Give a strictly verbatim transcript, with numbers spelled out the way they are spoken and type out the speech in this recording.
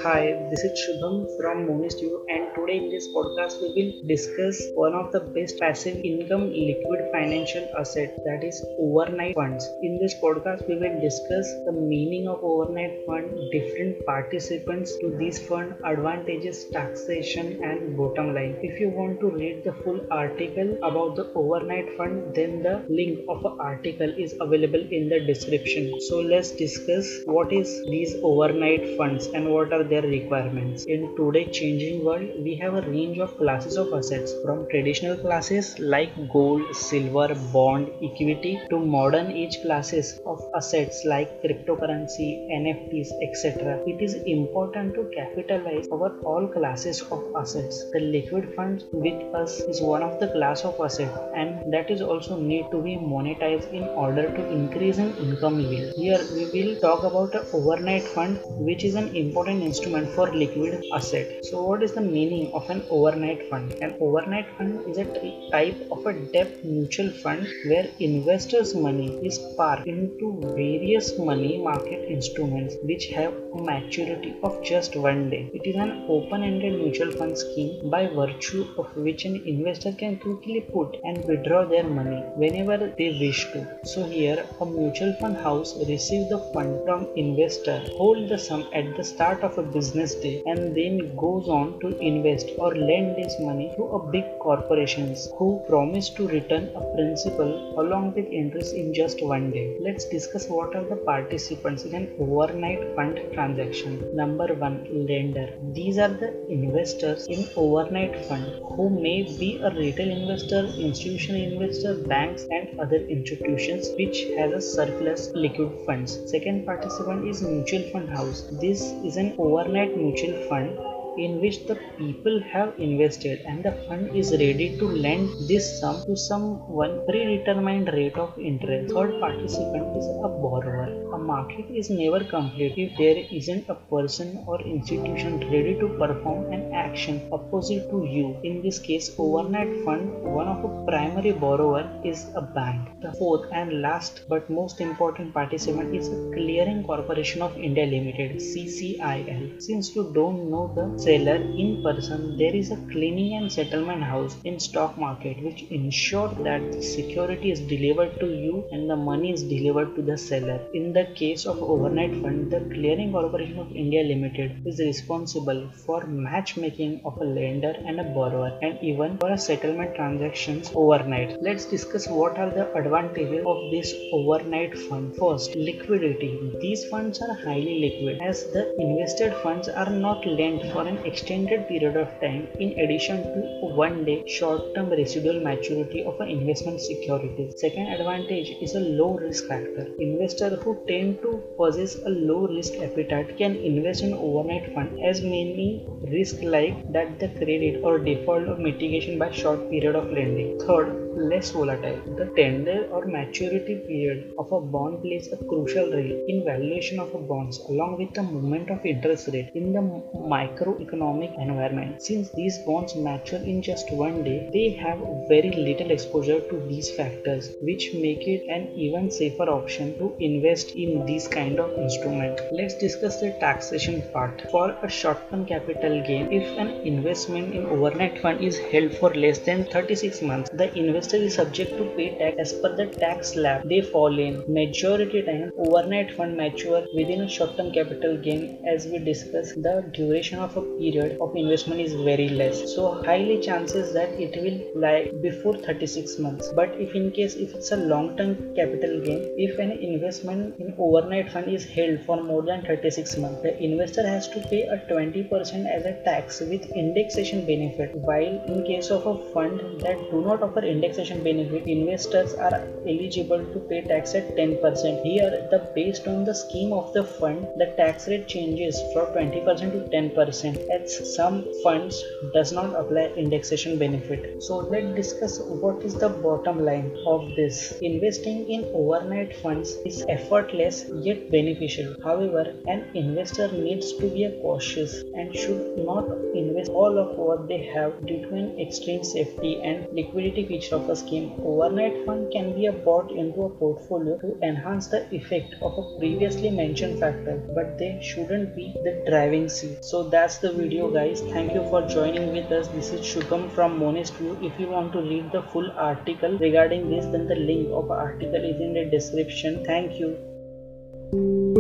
Hi, this is Shubham from MovieStudio, and today in this podcast we will discuss one of the best passive income liquid financial asset, that is overnight funds. In this podcast we will discuss the meaning of overnight fund, different participants to this fund, advantages, taxation and bottom line. If you want to read the full article about the overnight fund, then the link of an article is available in the description. So let's discuss what is these overnight funds and what are their requirements. In today's changing world, we have a range of classes of assets, from traditional classes like gold, silver, bond, equity, to modern age classes of assets like cryptocurrency, N F Ts, et cetera. It is important to capitalize over all classes of assets. The liquid funds with us is one of the class of assets, and that is also need to be monetized in order to increase in income yield. Here we will talk about an overnight fund, which is an important instrument for liquid asset. So what is the meaning of an overnight fund? An overnight fund is a type of a debt mutual fund where investors' money is parked into various money market instruments which have a maturity of just one day. It is an open-ended mutual fund scheme by virtue of which an investor can quickly put and withdraw their money whenever they wish to. So here a mutual fund house receives the fund from investor, hold the sum at the start of a business day, and then goes on to invest or lend this money to a big corporations who promise to return a principal along with interest in just one day. Let's discuss what are the participants in an overnight fund transaction. Number one, lender. These are the investors in overnight fund who may be a retail investor, institutional investor, banks and other institutions which has a surplus liquid funds. Second participant is mutual fund house. This is an overnight mutual fund in which the people have invested and the fund is ready to lend this sum to someone predetermined rate of interest. Third participant is a borrower. A market is never complete if there isn't a person or institution ready to perform an action opposite to you. In this case, overnight fund, one of a primary borrower is a bank. The fourth and last but most important participant is a Clearing Corporation of India Limited, C C I L. Since you don't know the seller in person, there is a clearing and settlement house in stock market which ensure that the security is delivered to you and the money is delivered to the seller. In the case of overnight fund, the Clearing Corporation of India Limited is responsible for matchmaking of a lender and a borrower and even for a settlement transactions overnight. Let's discuss what are the advantages of this overnight fund. First, liquidity. These funds are highly liquid as the invested funds are not lent for an extended period of time in addition to one day short-term residual maturity of an investment security. Second advantage is a low risk factor. Investors who tend to possess a low risk appetite can invest in overnight fund as many risk like that the credit or default or mitigation by short period of lending. Third, less volatile. The tender or maturity period of a bond plays a crucial role in valuation of a bonds along with the movement of interest rate in the microeconomic environment. Since these bonds mature in just one day, they have very little exposure to these factors, which make it an even safer option to invest in these kind of instruments. Let's discuss the taxation part. For a short-term capital gain, if an investment in overnight fund is held for less than thirty-six months, the investor is subject to pay tax as per the tax slab they fall in. Majority time, overnight fund mature within a short-term capital gain. As we discussed, the duration of a period of investment is very less, so highly chances that it will lie before thirty-six months. But if in case if it's a long-term capital gain, if an investment in overnight fund is held for more than thirty-six months, the investor has to pay a twenty percent as a tax with indexation benefit, while in case of a fund that do not offer indexation benefit, investors are eligible to pay tax at ten percent. Here, the based on the scheme of the fund, the tax rate changes from twenty percent to ten percent. indexation, as some funds does not apply indexation benefit. So let's discuss what is the bottom line of this. Investing in overnight funds is effortless yet beneficial. However, an investor needs to be cautious and should not invest all of what they have due to an extreme safety and liquidity feature of a scheme. Overnight fund can be bought into a portfolio to enhance the effect of a previously mentioned factor, but they shouldn't be the driving seat. So that's the video, guys. Thank you for joining with us. This is Shubham from Monist View. If you want to read the full article regarding this, then the link of the article is in the description. Thank you.